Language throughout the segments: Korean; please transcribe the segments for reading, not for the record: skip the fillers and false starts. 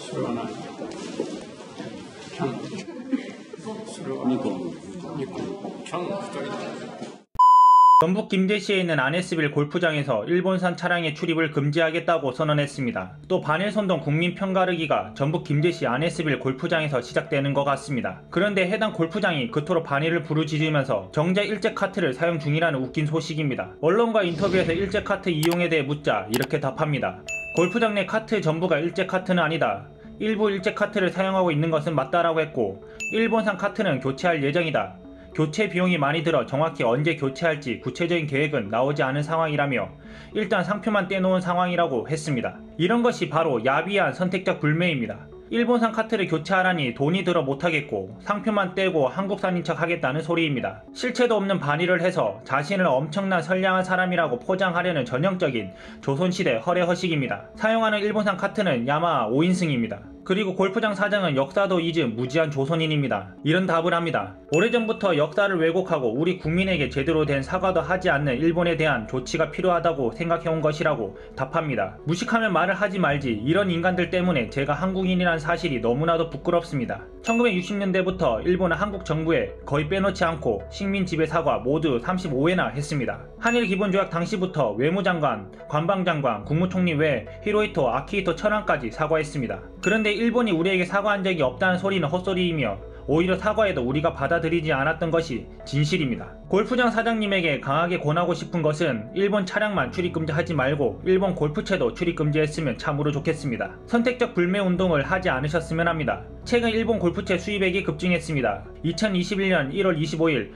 それは何？キャンプ。それは2個。キャンプ2人だ。 전북 김제시에 있는 아네스빌 골프장에서 일본산 차량의 출입을 금지하겠다고 선언했습니다. 또 반일선동 국민편가르기가 전북 김제시 아네스빌 골프장에서 시작되는 것 같습니다. 그런데 해당 골프장이 그토록 반일을 부르짖으면서 정작 일제 카트를 사용 중이라는 웃긴 소식입니다. 언론과 인터뷰에서 일제 카트 이용에 대해 묻자 이렇게 답합니다. 골프장 내 카트 전부가 일제 카트는 아니다. 일부 일제 카트를 사용하고 있는 것은 맞다라고 했고, 일본산 카트는 교체할 예정이다. 교체 비용이 많이 들어 정확히 언제 교체할지 구체적인 계획은 나오지 않은 상황이라며 일단 상표만 떼놓은 상황이라고 했습니다. 이런 것이 바로 야비한 선택적 불매입니다. 일본산 카트를 교체하라니 돈이 들어 못하겠고 상표만 떼고 한국산인 척 하겠다는 소리입니다. 실체도 없는 반의를 해서 자신을 엄청난 선량한 사람이라고 포장하려는 전형적인 조선시대 허례허식입니다. 사용하는 일본산 카트는 야마하 5인승입니다. 그리고 골프장 사장은 역사도 잊은 무지한 조선인입니다. 이런 답을 합니다. 오래전부터 역사를 왜곡하고 우리 국민에게 제대로 된 사과도 하지 않는 일본에 대한 조치가 필요하다고 생각해온 것이라고 답합니다. 무식하면 말을 하지 말지, 이런 인간들 때문에 제가 한국인이란 사실이 너무나도 부끄럽습니다. 1960년대부터 일본은 한국 정부에 거의 빼놓지 않고 식민 지배 사과 모두 35회나 했습니다. 한일 기본조약 당시부터 외무장관, 관방장관, 국무총리 외 히로히토, 아키히토 천황까지 사과했습니다. 그런데 일본이 우리에게 사과한 적이 없다는 소리는 헛소리이며 오히려 사과해도 우리가 받아들이지 않았던 것이 진실입니다. 골프장 사장님에게 강하게 권하고 싶은 것은 일본 차량만 출입금지하지 말고 일본 골프채도 출입금지했으면 참으로 좋겠습니다. 선택적 불매 운동을 하지 않으셨으면 합니다. 최근 일본 골프채 수입액이 급증했습니다. 2021년 1월 25일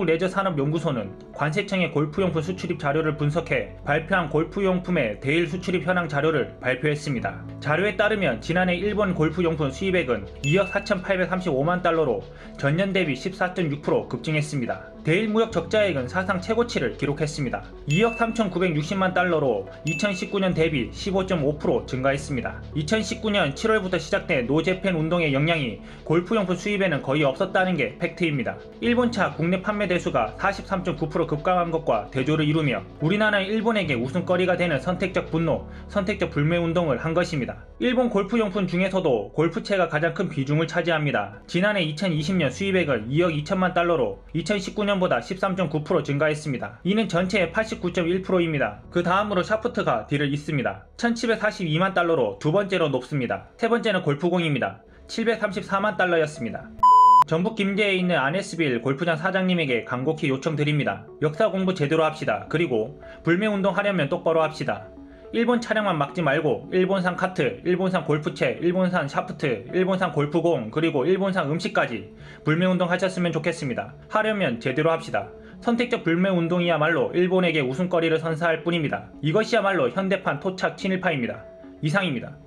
한국레저산업연구소는 관세청의 골프용품 수출입 자료를 분석해 발표한 골프용품의 대일 수출입 현황 자료를 발표했습니다. 자료에 따르면 지난해 일본 골프용품 수입액은 2억 4,835만 달러로 전년 대비 14.6% 급증했습니다. 대일 무역 적자액은 사상 최고치를 기록했습니다. 2억 3,960만 달러로 2019년 대비 15.5% 증가했습니다. 2019년 7월부터 시작된 노재팬 운동의 영향이 골프용품 수입에는 거의 없었다는 게 팩트입니다. 일본차 국내 판매 대수가 43.9% 급감한 것과 대조를 이루며 우리나라는 일본에게 웃음거리가 되는 선택적 분노, 선택적 불매 운동을 한 것입니다. 일본 골프용품 중에서도 골프채가 가장 큰 비중을 차지합니다. 지난해 2020년 수입액은 2억 2천만 달러로 2019년보다 13.9% 증가했습니다. 이는 전체의 89.1%입니다. 그 다음으로 샤프트가 뒤를 잇습니다. 1742만 달러로 두 번째로 높습니다. 세 번째는 골프공입니다. 734만 달러였습니다. 전북 김제에 있는 아네스빌 골프장 사장님에게 간곡히 요청드립니다. 역사 공부 제대로 합시다. 그리고 불매운동 하려면 똑바로 합시다. 일본 차량만 막지 말고 일본산 카트, 일본산 골프채, 일본산 샤프트, 일본산 골프공, 그리고 일본산 음식까지 불매운동 하셨으면 좋겠습니다. 하려면 제대로 합시다. 선택적 불매운동이야말로 일본에게 웃음거리를 선사할 뿐입니다. 이것이야말로 현대판 토착 친일파입니다. 이상입니다.